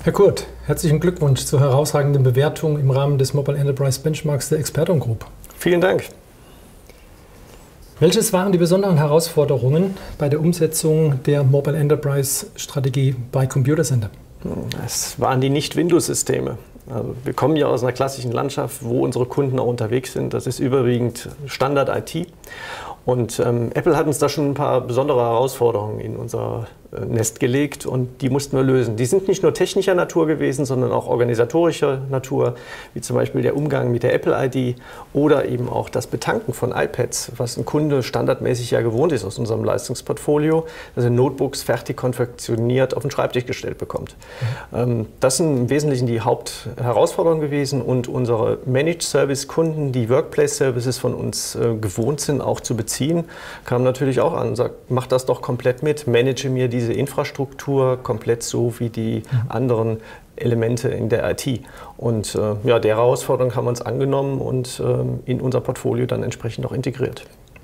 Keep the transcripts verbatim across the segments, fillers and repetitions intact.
Herr Kurt, herzlichen Glückwunsch zur herausragenden Bewertung im Rahmen des Mobile Enterprise Benchmarks der Experton Group. Vielen Dank. Welches waren die besonderen Herausforderungen bei der Umsetzung der Mobile Enterprise Strategie bei Computacenter? Es waren die Nicht-Windows-Systeme. Also wir kommen ja aus einer klassischen Landschaft, wo unsere Kunden auch unterwegs sind. Das ist überwiegend Standard-I T. Und ähm, Apple hat uns da schon ein paar besondere Herausforderungen in unser äh, Nest gelegt und die mussten wir lösen. Die sind nicht nur technischer Natur gewesen, sondern auch organisatorischer Natur, wie zum Beispiel der Umgang mit der Apple I D oder eben auch das Betanken von iPads, was ein Kunde standardmäßig ja gewohnt ist aus unserem Leistungsportfolio, dass er Notebooks fertig konfektioniert auf den Schreibtisch gestellt bekommt. Mhm. Ähm, das sind im Wesentlichen die Hauptherausforderungen gewesen und unsere Managed Service Kunden, die Workplace Services von uns äh, gewohnt sind, auch zu beziehen, kam natürlich auch an und sagt, mach das doch komplett mit, manage mir diese Infrastruktur komplett so wie die mhm. anderen Elemente in der I T. Und äh, ja, der Herausforderung haben wir uns angenommen und äh, in unser Portfolio dann entsprechend auch integriert.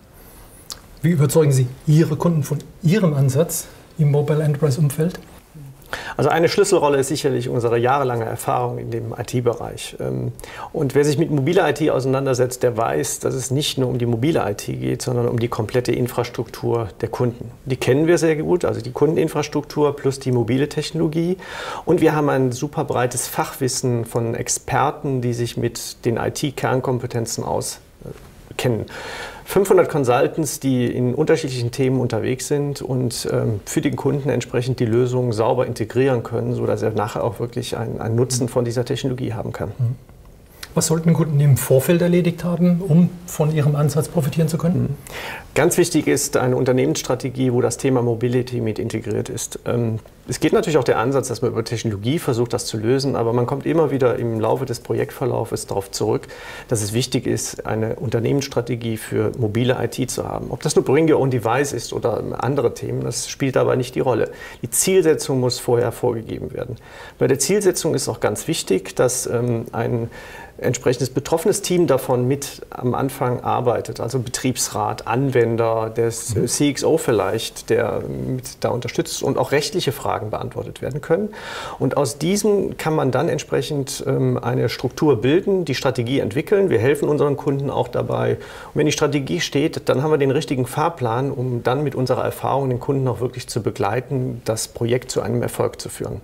Wie überzeugen Sie Ihre Kunden von Ihrem Ansatz im Mobile Enterprise Umfeld? Also eine Schlüsselrolle ist sicherlich unsere jahrelange Erfahrung in dem I T-Bereich. Und wer sich mit mobiler I T auseinandersetzt, der weiß, dass es nicht nur um die mobile I T geht, sondern um die komplette Infrastruktur der Kunden. Die kennen wir sehr gut, also die Kundeninfrastruktur plus die mobile Technologie. Und wir haben ein super breites Fachwissen von Experten, die sich mit den I T-Kernkompetenzen auskennen. fünfhundert Consultants, die in unterschiedlichen Themen unterwegs sind und ähm, für den Kunden entsprechend die Lösung sauber integrieren können, sodass er nachher auch wirklich einen, einen Nutzen von dieser Technologie haben kann. Was sollten Kunden im Vorfeld erledigt haben, um von ihrem Ansatz profitieren zu können? Ganz wichtig ist eine Unternehmensstrategie, wo das Thema Mobility mit integriert ist. Es geht natürlich auch der Ansatz, dass man über Technologie versucht, das zu lösen, aber man kommt immer wieder im Laufe des Projektverlaufes darauf zurück, dass es wichtig ist, eine Unternehmensstrategie für mobile I T zu haben. Ob das nur Bring Your Own Device ist oder andere Themen, das spielt dabei nicht die Rolle. Die Zielsetzung muss vorher vorgegeben werden. Bei der Zielsetzung ist auch ganz wichtig, dass ähm, ein entsprechendes betroffenes Team davon mit am Anfang arbeitet, also Betriebsrat, Anwender, der C X O vielleicht, der mit da unterstützt und auch rechtliche Fragen beantwortet werden können. Und aus diesem kann man dann entsprechend ähm, eine Struktur bilden, die Strategie entwickeln. Wir helfen unseren Kunden auch dabei. Und wenn die Strategie steht, dann haben wir den richtigen Fahrplan, um dann mit unserer Erfahrung den Kunden auch wirklich zu begleiten, das Projekt zu einem Erfolg zu führen.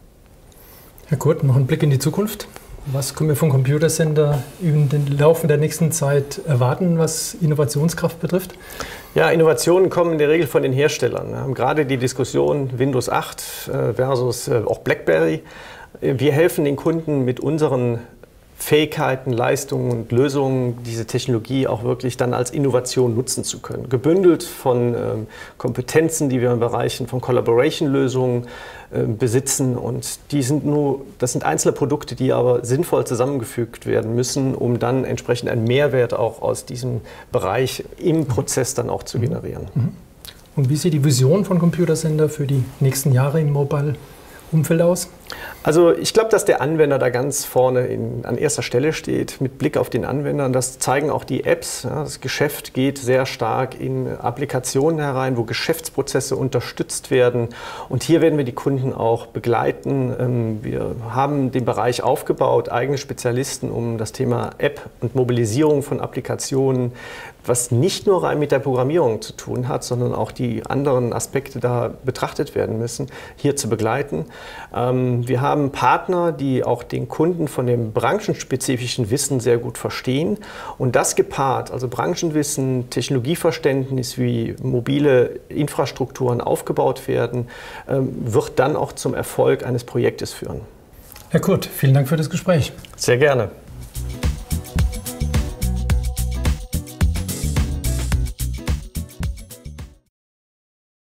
Herr Kurt, noch ein Blick in die Zukunft. Was können wir vom Computacenter im Laufe der nächsten Zeit erwarten, was Innovationskraft betrifft? Ja, Innovationen kommen in der Regel von den Herstellern. Wir haben gerade die Diskussion Windows acht versus auch BlackBerry. Wir helfen den Kunden mit unseren Fähigkeiten, Leistungen und Lösungen, diese Technologie auch wirklich dann als Innovation nutzen zu können. Gebündelt von ähm, Kompetenzen, die wir in Bereichen von Collaboration-Lösungen äh, besitzen. Und die sind nur, das sind einzelne Produkte, die aber sinnvoll zusammengefügt werden müssen, um dann entsprechend einen Mehrwert auch aus diesem Bereich im Prozess dann auch zu generieren. Und wie sieht die Vision von Computacenter für die nächsten Jahre im Mobile-Umfeld aus? Also ich glaube, dass der Anwender da ganz vorne in, an erster Stelle steht, mit Blick auf den Anwender. Und das zeigen auch die Apps. Ja, das Geschäft geht sehr stark in Applikationen herein, wo Geschäftsprozesse unterstützt werden. Und hier werden wir die Kunden auch begleiten. Wir haben den Bereich aufgebaut, eigene Spezialisten, um das Thema App und Mobilisierung von Applikationen, was nicht nur rein mit der Programmierung zu tun hat, sondern auch die anderen Aspekte da betrachtet werden müssen, hier zu begleiten. Wir haben Partner, die auch den Kunden von dem branchenspezifischen Wissen sehr gut verstehen. Und das gepaart, also Branchenwissen, Technologieverständnis, wie mobile Infrastrukturen aufgebaut werden, wird dann auch zum Erfolg eines Projektes führen. Herr Kurt, vielen Dank für das Gespräch. Sehr gerne.